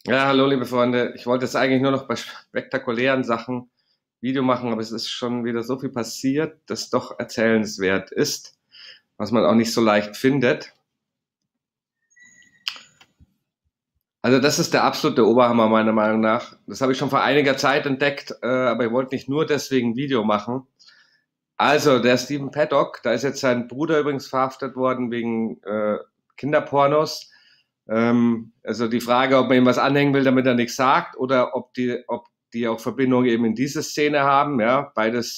Ja, hallo liebe Freunde. Ich wollte jetzt eigentlich nur noch bei spektakulären Sachen Video machen, aber es ist schon wieder so viel passiert, das doch erzählenswert ist, was man auch nicht so leicht findet. Also das ist der absolute Oberhammer meiner Meinung nach. Das habe ich schon vor einiger Zeit entdeckt, aber ich wollte nicht nur deswegen ein Video machen. Also der Stephen Paddock, da ist jetzt sein Bruder übrigens verhaftet worden wegen Kinderpornos. Also die Frage, ob man ihm was anhängen will, damit er nichts sagt, oder ob die auch Verbindung eben in diese Szene haben, ja,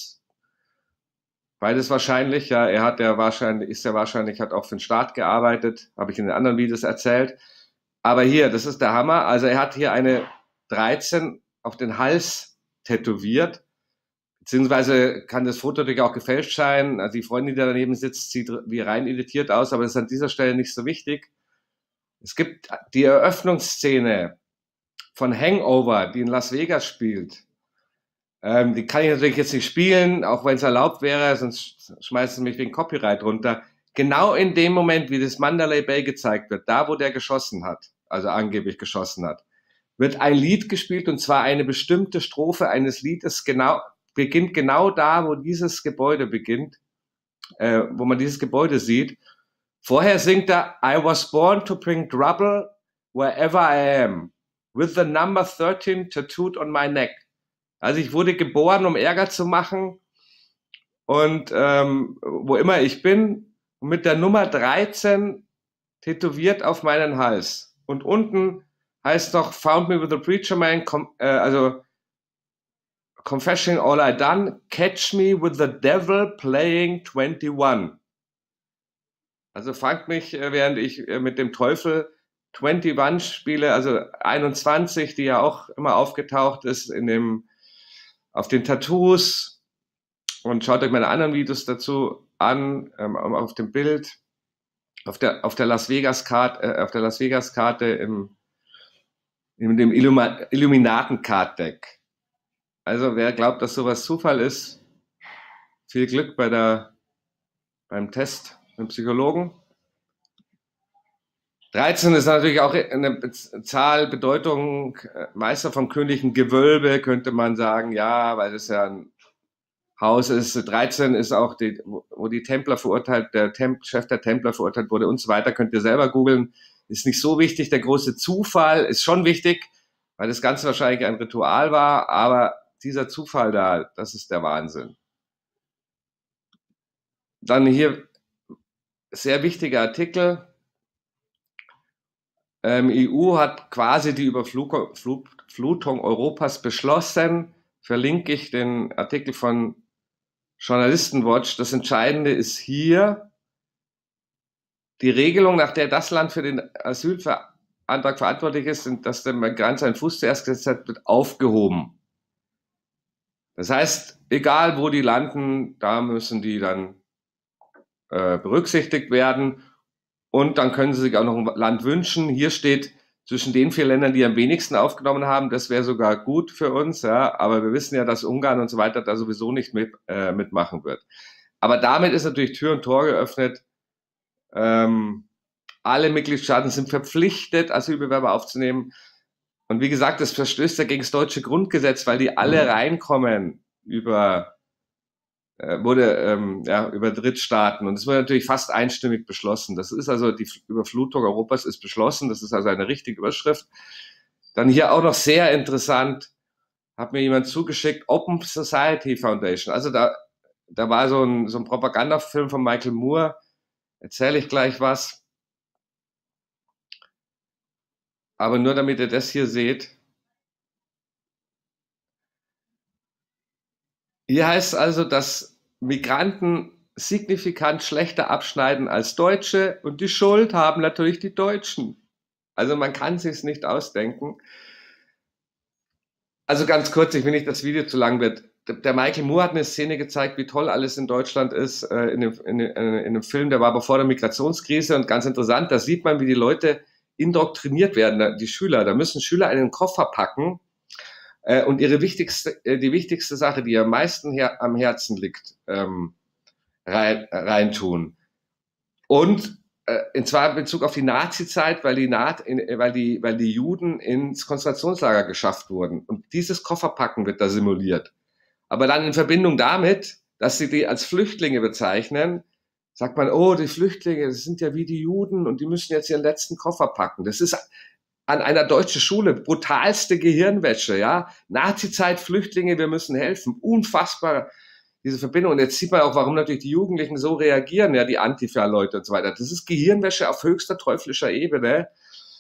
beides wahrscheinlich, ja, hat auch für den Staat gearbeitet, habe ich in den anderen Videos erzählt. Aber hier, das ist der Hammer, also er hat hier eine 13 auf den Hals tätowiert, beziehungsweise kann das Foto natürlich auch gefälscht sein, also die Freundin, die da daneben sitzt, sieht wie rein editiert aus, aber das ist an dieser Stelle nicht so wichtig. Es gibt die Eröffnungsszene von Hangover, die in Las Vegas spielt. Die kann ich natürlich jetzt nicht spielen, auch wenn es erlaubt wäre, sonst schmeißen sie mich wegen Copyright runter. Genau in dem Moment, wie das Mandalay Bay gezeigt wird, da wo der geschossen hat, also angeblich geschossen hat, wird ein Lied gespielt, und zwar eine bestimmte Strophe eines Liedes beginnt genau da, wo dieses Gebäude beginnt, wo man dieses Gebäude sieht. Vorher singt er I was born to bring trouble wherever I am, with the number 13 tattooed on my neck. Also ich wurde geboren, um Ärger zu machen, und wo immer ich bin, mit der Nummer 13 tätowiert auf meinen Hals. Und unten heißt noch Found me with a preacher man, also confessing all I done, catch me with the devil playing 21. Also fangt mich, während ich mit dem Teufel 21 spiele, also 21, die ja auch immer aufgetaucht ist auf den Tattoos, und schaut euch meine anderen Videos dazu an, auf dem Bild, auf der Las Vegas Karte, in dem Illuminaten Card Deck. Also wer glaubt, dass sowas Zufall ist, viel Glück beim Test mit dem Psychologen. 13 ist natürlich auch eine Zahl, Bedeutung, Meister vom königlichen Gewölbe, könnte man sagen, ja, weil es ja ein Haus ist. 13 ist auch wo die Templer verurteilt, Chef der Templer verurteilt wurde und so weiter. Könnt ihr selber googeln. Ist nicht so wichtig. Der große Zufall ist schon wichtig, weil das Ganze wahrscheinlich ein Ritual war, aber dieser Zufall da, das ist der Wahnsinn. Dann hier sehr wichtiger Artikel. EU hat quasi die Überflutung Europas beschlossen. Verlinke ich den Artikel von Journalistenwatch. Das Entscheidende ist hier die Regelung, nach der das Land für den Asylantrag verantwortlich ist, dass der Migrant seinen Fuß zuerst gesetzt hat, wird aufgehoben. Das heißt, egal wo die landen, da müssen die dann berücksichtigt werden. Und dann können sie sich auch noch ein Land wünschen. Hier steht zwischen den 4 Ländern, die am wenigsten aufgenommen haben, das wäre sogar gut für uns, ja. Aber wir wissen ja, dass Ungarn und so weiter da sowieso nicht mitmachen wird. Aber damit ist natürlich Tür und Tor geöffnet. Alle Mitgliedstaaten sind verpflichtet, Asylbewerber aufzunehmen. Und wie gesagt, das verstößt ja gegen das deutsche Grundgesetz, weil die alle reinkommen über über Drittstaaten. Und es wurde natürlich fast einstimmig beschlossen. Das ist also, die Überflutung Europas ist beschlossen. Das ist also eine richtige Überschrift. Dann hier auch noch sehr interessant, hat mir jemand zugeschickt, Open Society Foundation. Also da war so ein Propagandafilm von Michael Moore. Erzähle ich gleich was. Aber nur damit ihr das hier seht. Hier heißt es also, dass Migranten signifikant schlechter abschneiden als Deutsche, und die Schuld haben natürlich die Deutschen. Also man kann sich's nicht ausdenken. Also ganz kurz, ich will nicht, dass das Video zu lang wird. Der Michael Moore hat eine Szene gezeigt, wie toll alles in Deutschland ist, in dem Film, der war aber vor der Migrationskrise, und ganz interessant, da sieht man, wie die Leute indoktriniert werden, die Schüler. Da müssen Schüler einen Koffer packen, und die wichtigste Sache, die am meisten am Herzen liegt, reintun. Und und zwar in Bezug auf die Nazi-Zeit, weil die Juden ins Konzentrationslager geschafft wurden. Und dieses Kofferpacken wird da simuliert. Aber dann in Verbindung damit, dass sie die als Flüchtlinge bezeichnen, sagt man, oh, die Flüchtlinge, das sind ja wie die Juden und die müssen jetzt ihren letzten Koffer packen. Das ist an einer deutschen Schule brutalste Gehirnwäsche, ja. Nazi-Zeit, Flüchtlinge, wir müssen helfen. Unfassbar, diese Verbindung. Und jetzt sieht man auch, warum natürlich die Jugendlichen so reagieren, ja, die Antifa-Leute und so weiter. Das ist Gehirnwäsche auf höchster teuflischer Ebene.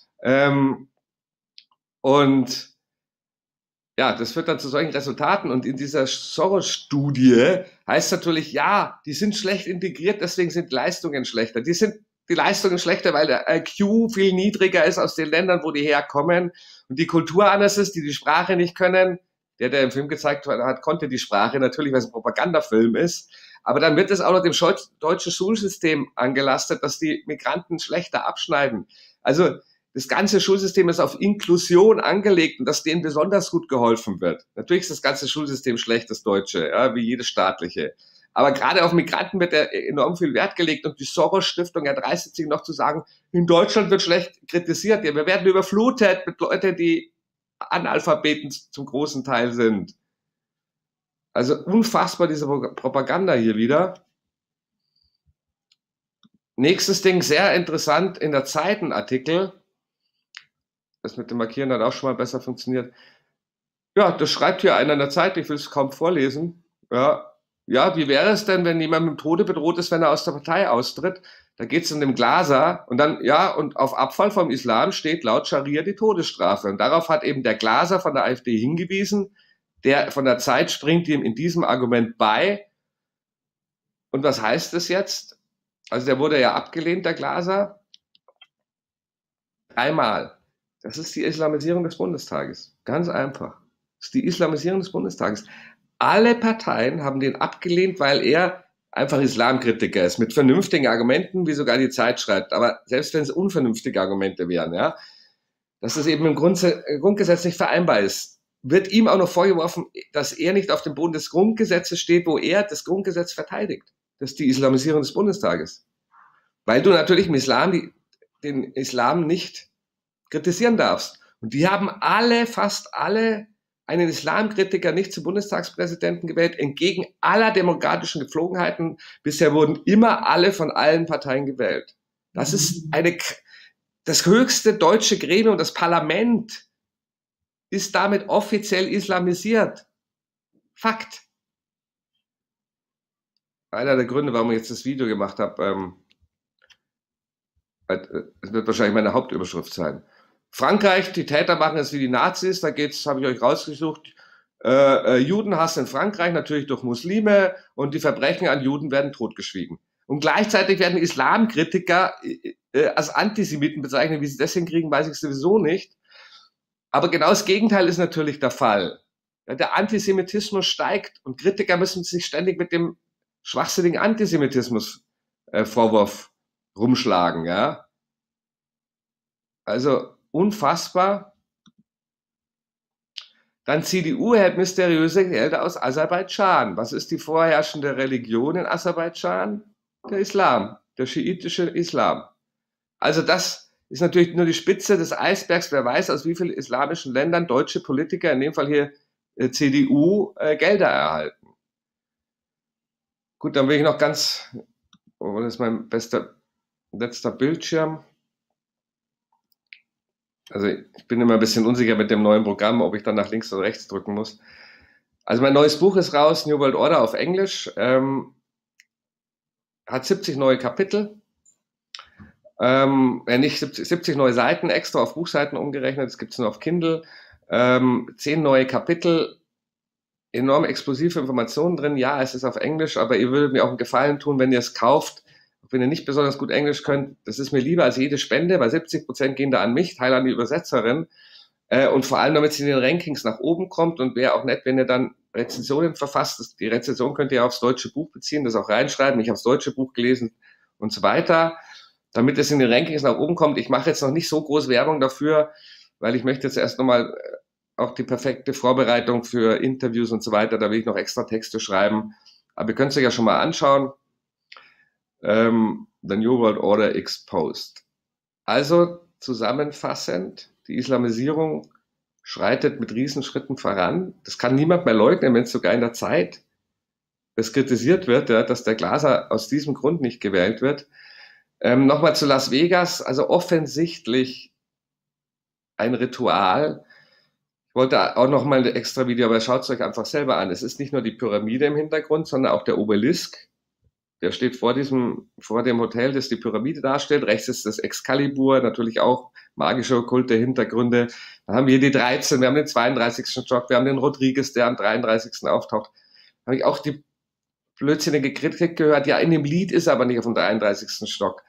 Und ja, das führt dann zu solchen Resultaten. Und in dieser Soros-Studie heißt natürlich, ja, die sind schlecht integriert, deswegen sind Leistungen schlechter. Die Leistungen schlechter, weil der IQ viel niedriger ist aus den Ländern, wo die herkommen und die Kultur anders ist, die Sprache nicht können. Der im Film gezeigt hat, konnte die Sprache natürlich, weil es ein Propagandafilm ist. Aber dann wird es auch noch dem deutschen Schulsystem angelastet, dass die Migranten schlechter abschneiden. Also das ganze Schulsystem ist auf Inklusion angelegt und dass denen besonders gut geholfen wird. Natürlich ist das ganze Schulsystem schlecht, das deutsche, ja, wie jedes staatliche. Aber gerade auf Migranten wird enorm viel Wert gelegt und die Soros-Stiftung erdreistet sich noch zu sagen, in Deutschland wird schlecht kritisiert. Ja, wir werden überflutet mit Leuten, die Analphabeten zum großen Teil sind. Also unfassbar diese Propaganda hier wieder. Nächstes Ding, sehr interessant, in der Zeit ein Artikel. Das mit dem Markieren hat auch schon mal besser funktioniert. Ja, das schreibt hier einer in der Zeit, ich will es kaum vorlesen. Ja, wie wäre es denn, wenn jemand mit dem Tode bedroht ist, wenn er aus der Partei austritt? Da geht es um den Glaser und dann, ja, und auf Abfall vom Islam steht laut Scharia die Todesstrafe. Und darauf hat eben der Glaser von der AfD hingewiesen, der von der Zeit springt ihm in diesem Argument bei. Und was heißt das jetzt? Also der wurde ja abgelehnt, der Glaser. 3-mal. Das ist die Islamisierung des Bundestages. Ganz einfach. Das ist die Islamisierung des Bundestages. Alle Parteien haben den abgelehnt, weil er einfach Islamkritiker ist, mit vernünftigen Argumenten, wie sogar die Zeit schreibt. Aber selbst wenn es unvernünftige Argumente wären, ja, dass es eben im Grundgesetz nicht vereinbar ist, wird ihm auch noch vorgeworfen, dass er nicht auf dem Boden des Grundgesetzes steht, wo er das Grundgesetz verteidigt. Das ist die Islamisierung des Bundestages. Weil du natürlich im Islam den Islam nicht kritisieren darfst. Und die haben fast alle, einen Islamkritiker nicht zum Bundestagspräsidenten gewählt, entgegen aller demokratischen Gepflogenheiten. Bisher wurden immer alle von allen Parteien gewählt. Das ist das höchste deutsche Gremium, das Parlament, ist damit offiziell islamisiert. Fakt. Einer der Gründe, warum ich jetzt das Video gemacht habe, es wird wahrscheinlich meine Hauptüberschrift sein. Frankreich, die Täter machen es wie die Nazis, da geht's, habe ich euch rausgesucht, Judenhass in Frankreich, natürlich durch Muslime, und die Verbrechen an Juden werden totgeschwiegen. Und gleichzeitig werden Islamkritiker als Antisemiten bezeichnet. Wie sie das hinkriegen, weiß ich sowieso nicht. Aber genau das Gegenteil ist natürlich der Fall. Ja, der Antisemitismus steigt und Kritiker müssen sich ständig mit dem schwachsinnigen Antisemitismus-Vorwurf rumschlagen. Ja? Also unfassbar. Dann CDU hält mysteriöse Gelder aus Aserbaidschan. Was ist die vorherrschende Religion in Aserbaidschan? Der Islam, der schiitische Islam. Also das ist natürlich nur die Spitze des Eisbergs. Wer weiß, aus wie vielen islamischen Ländern deutsche Politiker, in dem Fall hier CDU, Gelder erhalten. Gut, dann will ich noch das ist mein letzter Bildschirm. Also ich bin immer ein bisschen unsicher mit dem neuen Programm, ob ich dann nach links oder rechts drücken muss. Also mein neues Buch ist raus, New World Order auf Englisch. Hat 70 neue Kapitel. Nicht 70 neue Seiten extra auf Buchseiten umgerechnet. Das gibt es nur auf Kindle. 10 neue Kapitel. Enorm explosive Informationen drin. Ja, es ist auf Englisch, aber ihr würdet mir auch einen Gefallen tun, wenn ihr es kauft. Wenn ihr nicht besonders gut Englisch könnt, das ist mir lieber als jede Spende, weil 70% gehen da an mich, Teil an die Übersetzerin. Und vor allem, damit sie in den Rankings nach oben kommt, und wäre auch nett, wenn ihr dann Rezensionen verfasst. Die Rezension könnt ihr aufs deutsche Buch beziehen, das auch reinschreiben. Ich habe das deutsche Buch gelesen und so weiter, damit es in den Rankings nach oben kommt. Ich mache jetzt noch nicht so groß Werbung dafür, weil ich möchte jetzt erst nochmal auch die perfekte Vorbereitung für Interviews und so weiter, da will ich noch extra Texte schreiben. Aber ihr könnt es euch ja schon mal anschauen. The New World Order Exposed. Also zusammenfassend, die Islamisierung schreitet mit Riesenschritten voran. Das kann niemand mehr leugnen, wenn es sogar in der Zeit es kritisiert wird, ja, dass der Glaser aus diesem Grund nicht gewählt wird. Nochmal zu Las Vegas, also offensichtlich ein Ritual. Ich wollte auch nochmal ein extra Video, aber schaut es euch einfach selber an. Es ist nicht nur die Pyramide im Hintergrund, sondern auch der Obelisk. Der steht vor dem Hotel, das die Pyramide darstellt. Rechts ist das Excalibur, natürlich auch magische, okkulte Hintergründe. Dann haben wir hier die 13, wir haben den 32. Stock, wir haben den Rodriguez, der am 33. auftaucht. Da habe ich auch die blödsinnige Kritik gehört, ja, in dem Lied ist er aber nicht auf dem 33. Stock.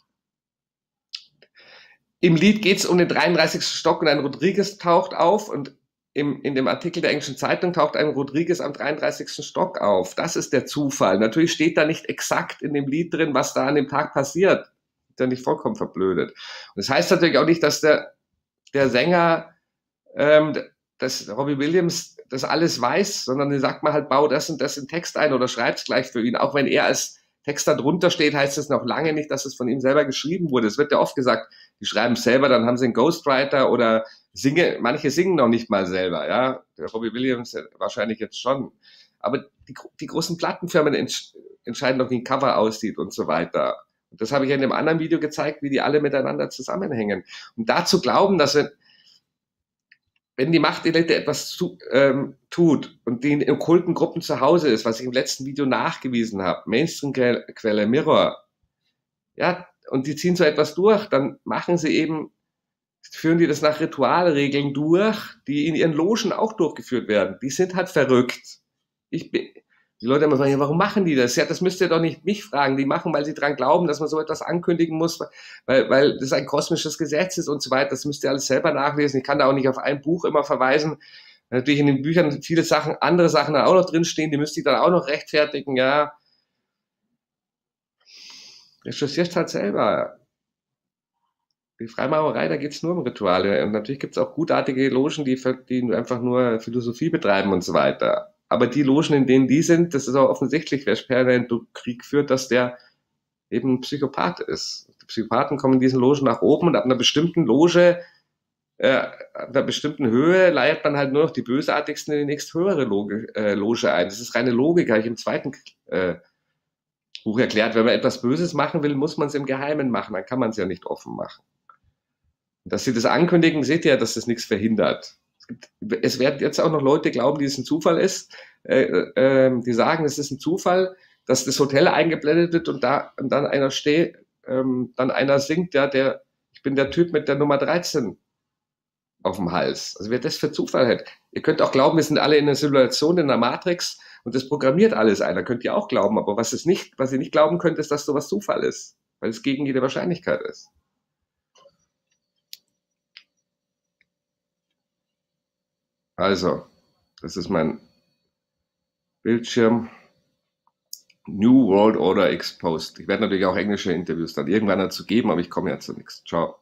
Im Lied geht es um den 33. Stock und ein Rodriguez taucht auf und in dem Artikel der englischen Zeitung taucht ein Rodriguez am 33. Stock auf. Das ist der Zufall. Natürlich steht da nicht exakt in dem Lied drin, was da an dem Tag passiert. Ist ja nicht vollkommen verblödet. Und das heißt natürlich auch nicht, dass der Sänger, dass Robbie Williams das alles weiß, sondern den sagt man halt, bau das und das in Text ein oder schreib's gleich für ihn. Auch wenn er als Text da drunter steht, heißt es noch lange nicht, dass es von ihm selber geschrieben wurde. Es wird ja oft gesagt, die schreiben es selber, dann haben sie einen Ghostwriter oder manche singen noch nicht mal selber, ja. Der Robbie Williams wahrscheinlich jetzt schon. Aber die großen Plattenfirmen entscheiden doch, wie ein Cover aussieht und so weiter. Und das habe ich in dem anderen Video gezeigt, wie die alle miteinander zusammenhängen. Und dazu glauben, dass wenn die Machtelite etwas tut und die in okkulten Gruppen zu Hause ist, was ich im letzten Video nachgewiesen habe, Mainstream-Quelle Mirror, ja, und die ziehen so etwas durch, dann führen die das nach Ritualregeln durch, die in ihren Logen auch durchgeführt werden. Die sind halt verrückt. Die Leute immer sagen, ja, warum machen die das? Ja, das müsst ihr doch nicht mich fragen. Die machen, weil sie dran glauben, dass man so etwas ankündigen muss, weil das ein kosmisches Gesetz ist und so weiter. Das müsst ihr alles selber nachlesen. Ich kann da auch nicht auf ein Buch immer verweisen. Natürlich in den Büchern viele Sachen, andere Sachen dann auch noch drinstehen, die müsste ich dann auch noch rechtfertigen, ja. Recherchierst halt selber. Die Freimaurerei, da geht es nur um Rituale. Und natürlich gibt es auch gutartige Logen, die einfach nur Philosophie betreiben und so weiter. Aber die Logen, in denen die sind, das ist auch offensichtlich, wer Sperr einen Krieg führt, dass der eben ein Psychopath ist. Die Psychopathen kommen in diesen Logen nach oben und ab einer bestimmten Loge, ab einer bestimmten Höhe leiert man halt nur noch die Bösartigsten in die nächsthöhere Loge ein. Das ist reine Logik, habe ich im zweiten Buch erklärt. Wenn man etwas Böses machen will, muss man es im Geheimen machen, dann kann man es ja nicht offen machen. Und dass sie das ankündigen, seht ihr, dass das nichts verhindert. Es werden jetzt auch noch Leute glauben, die es ein Zufall ist, die sagen, es ist ein Zufall, dass das Hotel eingeblendet wird und dann einer steht, dann einer singt, ja, ich bin der Typ mit der Nummer 13 auf dem Hals. Also wer das für Zufall hätte. Ihr könnt auch glauben, wir sind alle in einer Simulation, in einer Matrix und das programmiert alles einer, könnt ihr auch glauben. Aber was ihr nicht glauben könnt, ist, dass sowas Zufall ist, weil es gegen jede Wahrscheinlichkeit ist. Also, das ist mein Bildschirm. New World Order Exposed. Ich werde natürlich auch englische Interviews dann irgendwann dazu geben, aber ich komme ja zu nichts. Ciao.